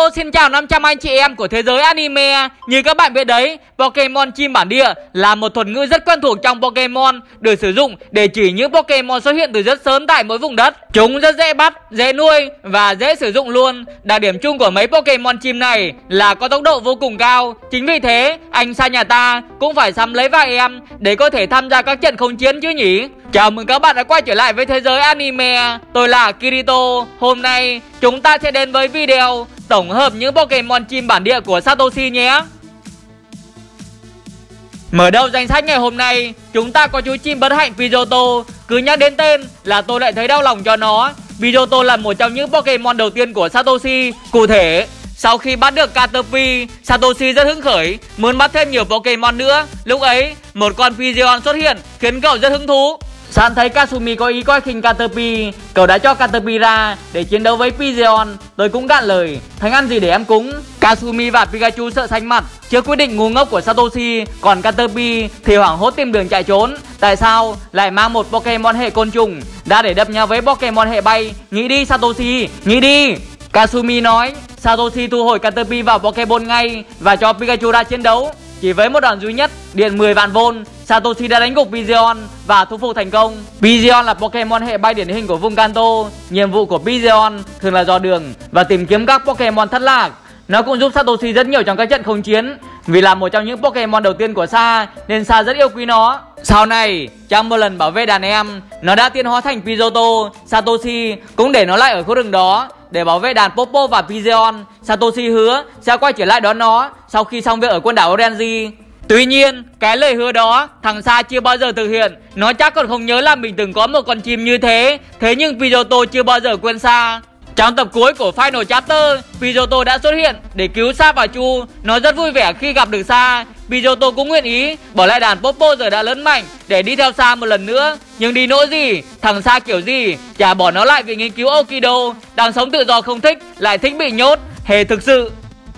Hello, xin chào 500 anh chị em của thế giới anime. Như các bạn biết đấy, Pokemon chim bản địa là một thuật ngữ rất quen thuộc trong Pokemon, được sử dụng để chỉ những Pokemon xuất hiện từ rất sớm tại mỗi vùng đất. Chúng rất dễ bắt, dễ nuôi và dễ sử dụng luôn. Đặc điểm chung của mấy Pokemon chim này là có tốc độ vô cùng cao. Chính vì thế, anh Sa nhà ta cũng phải sắm lấy vài em để có thể tham gia các trận không chiến chứ nhỉ. Chào mừng các bạn đã quay trở lại với thế giới anime. Tôi là Kirito. Hôm nay chúng ta sẽ đến với video tổng hợp những Pokemon chim bản địa của Satoshi nhé. Mở đầu danh sách ngày hôm nay, chúng ta có chú chim bất hạnh Pidgeotto. Cứ nhắc đến tên là tôi lại thấy đau lòng cho nó. Pidgeotto là một trong những Pokemon đầu tiên của Satoshi. Cụ thể, sau khi bắt được Caterpie, Satoshi rất hứng khởi, muốn bắt thêm nhiều Pokemon nữa. Lúc ấy, một con Pidgeon xuất hiện khiến cậu rất hứng thú. Sẵn thấy Kasumi có ý coi khinh Caterpie, cậu đã cho Caterpie ra để chiến đấu với Pidgeon. Tôi cũng cạn lời, thánh ăn gì để em cúng. Kasumi và Pikachu sợ xanh mặt trước quyết định ngu ngốc của Satoshi, còn Caterpie thì hoảng hốt tìm đường chạy trốn. Tại sao lại mang một Pokemon hệ côn trùng ra để đập nhau với Pokemon hệ bay? Nghĩ đi Satoshi, nghĩ đi. Kasumi nói. Satoshi thu hồi Caterpie vào Pokeball ngay và cho Pikachu ra chiến đấu. Chỉ với một đòn duy nhất, điện 10 vạn V, Satoshi đã đánh gục Pidgeon và thu phục thành công. Pidgeon là Pokemon hệ bay điển hình của vùng Kanto. Nhiệm vụ của Pidgeon thường là dò đường và tìm kiếm các Pokemon thất lạc. Nó cũng giúp Satoshi rất nhiều trong các trận không chiến. Vì là một trong những Pokemon đầu tiên của Sa nên Sa rất yêu quý nó. Sau này, trong một lần bảo vệ đàn em, nó đã tiến hóa thành Pidgeotto. Satoshi cũng để nó lại ở khu rừng đó để bảo vệ đàn Popo và Pidgeon. Satoshi hứa sẽ quay trở lại đón nó sau khi xong việc ở quần đảo Orange. Tuy nhiên, cái lời hứa đó thằng Sa chưa bao giờ thực hiện. Nó chắc còn không nhớ là mình từng có một con chim như thế. Thế nhưng Pidgeotto chưa bao giờ quên Sa. Trong tập cuối của Final Chapter, Pidgeotto đã xuất hiện để cứu Sa và Chu. Nó rất vui vẻ khi gặp được Sa. Pidgeotto cũng nguyện ý bỏ lại đàn Popo giờ đã lớn mạnh để đi theo Sa một lần nữa. Nhưng đi nỗi gì, thằng Sa kiểu gì chả bỏ nó lại vì nghiên cứu Okido. Đang sống tự do không thích, lại thích bị nhốt. Hề thực sự.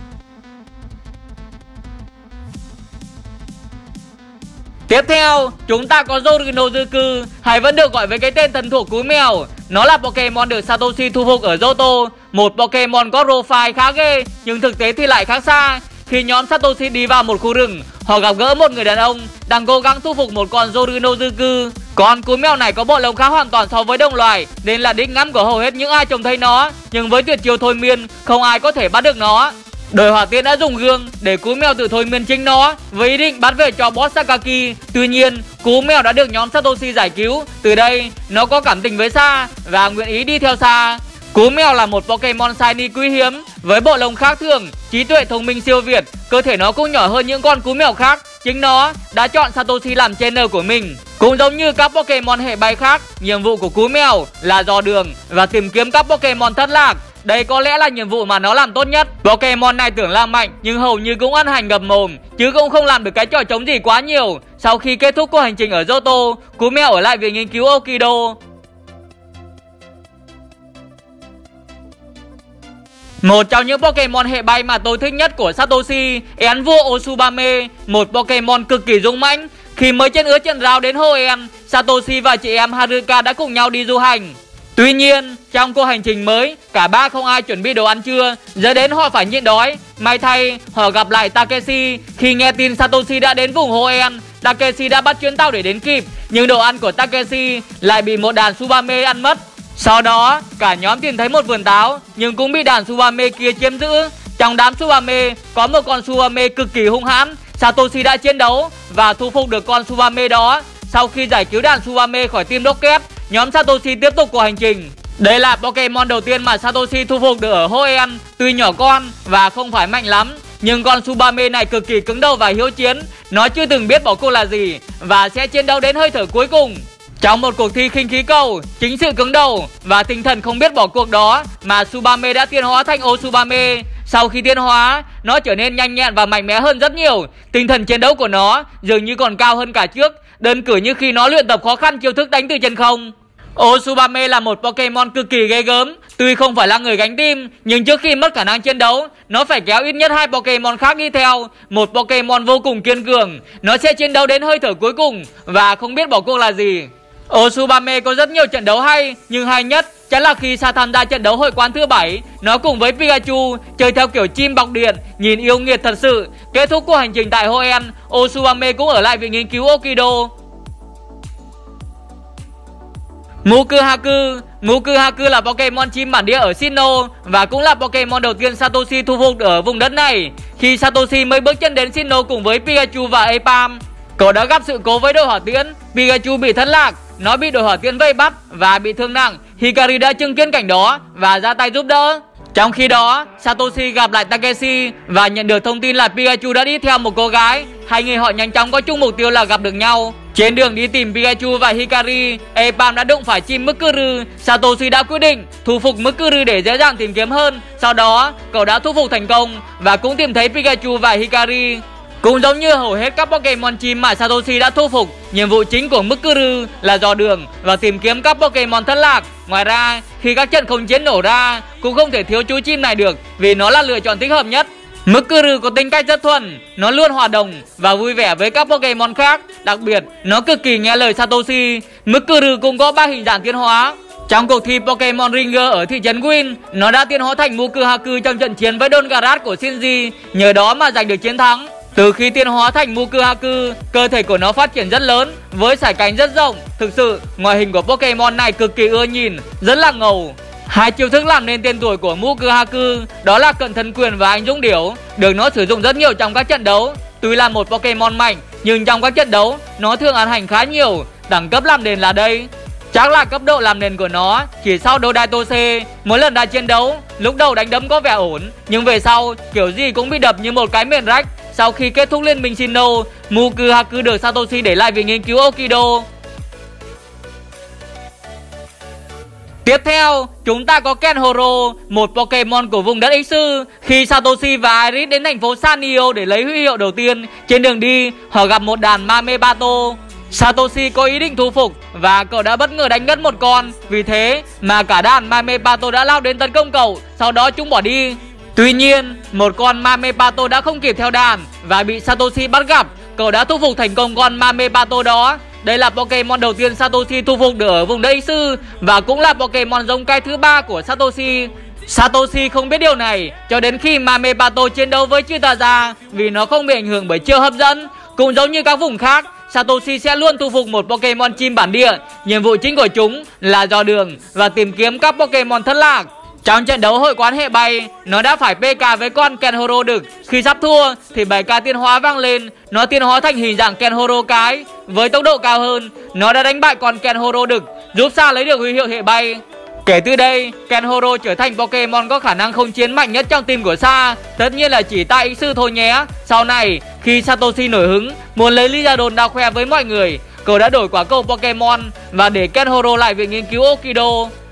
Tiếp theo, chúng ta có Yorinozuku, hay vẫn được gọi với cái tên thân thuộc cúi mèo. Nó là Pokemon được Satoshi thu phục ở Johto, một Pokemon có profile khá ghê, nhưng thực tế thì lại khác xa. Khi nhóm Satoshi đi vào một khu rừng, họ gặp gỡ một người đàn ông đang cố gắng thu phục một con Yorinozuku. Con cúi mèo này có bộ lông khác hoàn toàn so với đồng loài, nên là đích ngắm của hầu hết những ai trông thấy nó. Nhưng với tuyệt chiêu thôi miên, không ai có thể bắt được nó. Đời hỏa tiễn đã dùng gương để cú mèo tự thôi miên chính nó với ý định bắt về cho boss Sakaki. Tuy nhiên, cú mèo đã được nhóm Satoshi giải cứu. Từ đây, nó có cảm tình với Sa và nguyện ý đi theo Sa. Cú mèo là một Pokemon shiny quý hiếm với bộ lông khác thường, trí tuệ thông minh siêu việt, cơ thể nó cũng nhỏ hơn những con cú mèo khác. Chính nó đã chọn Satoshi làm trainer của mình. Cũng giống như các Pokemon hệ bay khác, nhiệm vụ của cú mèo là dò đường và tìm kiếm các Pokemon thất lạc. Đây có lẽ là nhiệm vụ mà nó làm tốt nhất. Pokemon này tưởng là mạnh nhưng hầu như cũng ăn hành ngập mồm, chứ cũng không làm được cái trò trống gì quá nhiều. Sau khi kết thúc cuộc hành trình ở Johto, cú mèo ở lại vì nghiên cứu Okido. Một trong những Pokemon hệ bay mà tôi thích nhất của Satoshi, én vua Otsubame, một Pokemon cực kỳ dũng mãnh. Khi mới chân ứa chân rào đến Hoenn, Satoshi và chị em Haruka đã cùng nhau đi du hành. Tuy nhiên, trong cuộc hành trình mới, cả ba không ai chuẩn bị đồ ăn trưa, dẫn đến họ phải nhịn đói. May thay, họ gặp lại Takeshi. Khi nghe tin Satoshi đã đến vùng Hoenn, Takeshi đã bắt chuyến tàu để đến kịp, nhưng đồ ăn của Takeshi lại bị một đàn Tsubame ăn mất. Sau đó, cả nhóm tìm thấy một vườn táo, nhưng cũng bị đàn Tsubame kia chiếm giữ. Trong đám Tsubame, có một con Tsubame cực kỳ hung hãn. Satoshi đã chiến đấu và thu phục được con Tsubame đó. Sau khi giải cứu đàn Tsubame khỏi team Rocket, nhóm Satoshi tiếp tục cuộc hành trình. Đây là Pokemon đầu tiên mà Satoshi thu phục được ở Hoenn. Tuy nhỏ con và không phải mạnh lắm, nhưng con Tsubame này cực kỳ cứng đầu và hiếu chiến. Nó chưa từng biết bỏ cuộc là gì và sẽ chiến đấu đến hơi thở cuối cùng. Trong một cuộc thi khinh khí cầu, chính sự cứng đầu và tinh thần không biết bỏ cuộc đó mà Tsubame đã tiến hóa thành Otsubame. Sau khi tiến hóa, nó trở nên nhanh nhẹn và mạnh mẽ hơn rất nhiều. Tinh thần chiến đấu của nó dường như còn cao hơn cả trước, đơn cử như khi nó luyện tập khó khăn chiêu thức đánh từ chân không. Otsubame là một Pokemon cực kỳ ghê gớm. Tuy không phải là người gánh team, nhưng trước khi mất khả năng chiến đấu, nó phải kéo ít nhất 2 Pokemon khác đi theo. Một Pokemon vô cùng kiên cường. Nó sẽ chiến đấu đến hơi thở cuối cùng và không biết bỏ cuộc là gì. Otsubame có rất nhiều trận đấu hay, nhưng hay nhất chắc là khi Sa tham gia trận đấu hội quán thứ 7. Nó cùng với Pikachu chơi theo kiểu chim bọc điện, nhìn yêu nghiệt thật sự. Kết thúc cuộc hành trình tại Hoenn, Otsubame cũng ở lại viện nghiên cứu Okido. Mukuhaku là Pokemon chim bản địa ở Sinnoh và cũng là Pokemon đầu tiên Satoshi thu phục ở vùng đất này. Khi Satoshi mới bước chân đến Sinnoh cùng với Pikachu và Aipam, cậu đã gặp sự cố với đội hỏa tiễn. Pikachu bị thất lạc, nó bị đội hỏa tiễn vây bắt và bị thương nặng. Hikari đã chứng kiến cảnh đó và ra tay giúp đỡ. Trong khi đó, Satoshi gặp lại Takeshi và nhận được thông tin là Pikachu đã đi theo một cô gái. Hai người họ nhanh chóng có chung mục tiêu là gặp được nhau. Trên đường đi tìm Pikachu và Hikari, Aipam đã đụng phải chim Mukuru. Satoshi đã quyết định thu phục Mukuru để dễ dàng tìm kiếm hơn. Sau đó, cậu đã thu phục thành công và cũng tìm thấy Pikachu và Hikari. Cũng giống như hầu hết các Pokemon chim mà Satoshi đã thu phục, nhiệm vụ chính của Mukuru là dò đường và tìm kiếm các Pokemon thất lạc. Ngoài ra, khi các trận không chiến nổ ra, cũng không thể thiếu chú chim này được vì nó là lựa chọn thích hợp nhất. Mukuru có tính cách rất thuần, nó luôn hòa đồng và vui vẻ với các Pokemon khác. Đặc biệt, nó cực kỳ nghe lời Satoshi. Mukuru cũng có 3 hình dạng tiến hóa. Trong cuộc thi Pokemon Ringer ở thị trấn Win, nó đã tiến hóa thành Mukuhaku trong trận chiến với Dongarat của Shinji, nhờ đó mà giành được chiến thắng. Từ khi tiến hóa thành Mukuhaku, cơ thể của nó phát triển rất lớn với sải cánh rất rộng. Thực sự, ngoại hình của Pokemon này cực kỳ ưa nhìn, rất là ngầu. Hai chiêu thức làm nên tên tuổi của Mukuhaku đó là cận thân quyền và anh dũng điểu, được nó sử dụng rất nhiều trong các trận đấu. Tuy là một Pokemon mạnh, nhưng trong các trận đấu nó thường ăn hành khá nhiều. Đẳng cấp làm nền là đây. Chắc là cấp độ làm nền của nó chỉ sau đấu Daitose. Mỗi lần ra chiến đấu, lúc đầu đánh đấm có vẻ ổn, nhưng về sau kiểu gì cũng bị đập như một cái miền rách. Sau khi kết thúc liên minh Sinnoh, Mukuhaku được Satoshi để lại viện nghiên cứu Okido. Tiếp theo, chúng ta có Kenhoro, một Pokemon của vùng đất Ích Sư. Khi Satoshi và Iris đến thành phố Sanrio để lấy huy hiệu đầu tiên, trên đường đi, họ gặp một đàn Mamebato. Satoshi có ý định thu phục và cậu đã bất ngờ đánh ngất một con. Vì thế mà cả đàn Mamebato đã lao đến tấn công cậu, sau đó chúng bỏ đi. Tuy nhiên, một con Mamebato đã không kịp theo đàn và bị Satoshi bắt gặp. Cậu đã thu phục thành công con Mamebato đó. Đây là Pokemon đầu tiên Satoshi thu phục được ở vùng đất Ích Sư và cũng là Pokemon giống cái thứ 3 của Satoshi. Satoshi không biết điều này cho đến khi Mamebato chiến đấu với Chitaza vì nó không bị ảnh hưởng bởi chiêu hấp dẫn. Cũng giống như các vùng khác, Satoshi sẽ luôn thu phục một Pokemon chim bản địa. Nhiệm vụ chính của chúng là dò đường và tìm kiếm các Pokemon thất lạc. Trong trận đấu hội quán hệ bay, nó đã phải PK với con Kenhoro đực. Khi sắp thua thì 7k tiến hóa vang lên. Nó tiến hóa thành hình dạng Kenhoro cái. Với tốc độ cao hơn, nó đã đánh bại con Kenhoro đực, giúp Sa lấy được huy hiệu hệ bay. Kể từ đây, Kenhoro trở thành Pokemon có khả năng không chiến mạnh nhất trong team của Sa. Tất nhiên là chỉ tại Ích Sư thôi nhé. Sau này, khi Satoshi nổi hứng, muốn lấy Lizardon ra khoe với mọi người, cậu đã đổi quả cầu Pokemon và để Kenhoro lại viện nghiên cứu Okido.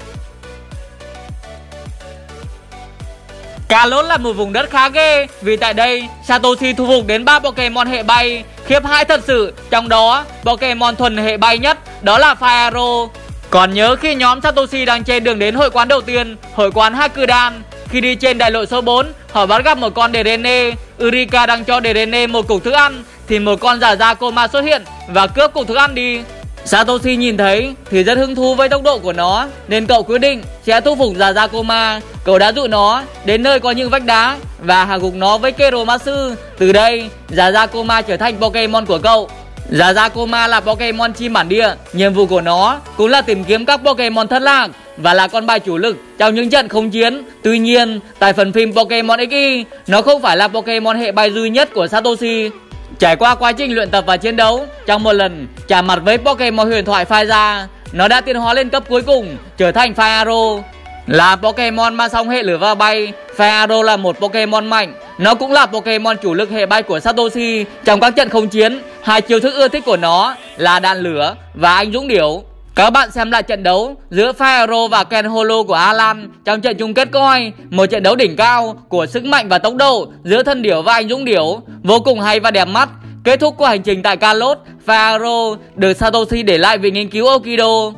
Kalos là một vùng đất khá ghê vì tại đây Satoshi thu phục đến 3 Pokemon hệ bay. Khiếp hãi thật sự, trong đó Pokemon thuần hệ bay nhất đó là Fire. Còn nhớ khi nhóm Satoshi đang trên đường đến hội quán đầu tiên, hội quán Hakudan. Khi đi trên đại lộ số 4, họ bắt gặp một con Derene. Eureka đang cho Derene một cục thức ăn thì một con Zazakoma xuất hiện và cướp cục thức ăn đi. Satoshi nhìn thấy thì rất hứng thú với tốc độ của nó nên cậu quyết định sẽ thu phục Zazakoma. Cậu đã dụ nó đến nơi có những vách đá và hạ gục nó với Keromasu. Từ đây, Zazakoma trở thành Pokemon của cậu. Zazakoma là Pokemon chim bản địa. Nhiệm vụ của nó cũng là tìm kiếm các Pokemon thất lạc và là con bài chủ lực trong những trận không chiến. Tuy nhiên, tại phần phim Pokemon XY, nó không phải là Pokemon hệ bay duy nhất của Satoshi. Trải qua quá trình luyện tập và chiến đấu, trong một lần chạm mặt với Pokemon huyền thoại Faiza, nó đã tiến hóa lên cấp cuối cùng, trở thành Fire. Là Pokemon ma song hệ lửa và bay, Fire là một Pokemon mạnh. Nó cũng là Pokemon chủ lực hệ bay của Satoshi trong các trận không chiến. Hai chiêu thức ưa thích của nó là đạn lửa và anh dũng điểu. Các bạn xem lại trận đấu giữa Fire và Kenholo của Alan trong trận chung kết coi, một trận đấu đỉnh cao của sức mạnh và tốc độ giữa thân điểu và anh dũng điểu, vô cùng hay và đẹp mắt. Kết thúc của hành trình tại Kalos, Fire được Satoshi để lại vì nghiên cứu Okido.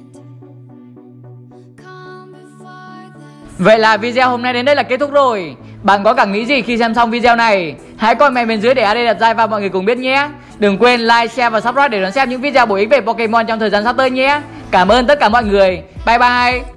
Vậy là video hôm nay đến đây là kết thúc rồi. Bạn có cảm nghĩ gì khi xem xong video này? Hãy comment bên dưới để AD đặt like và mọi người cùng biết nhé. Đừng quên like, share và subscribe để đón xem những video bổ ích về Pokemon trong thời gian sắp tới nhé. Cảm ơn tất cả mọi người. Bye bye.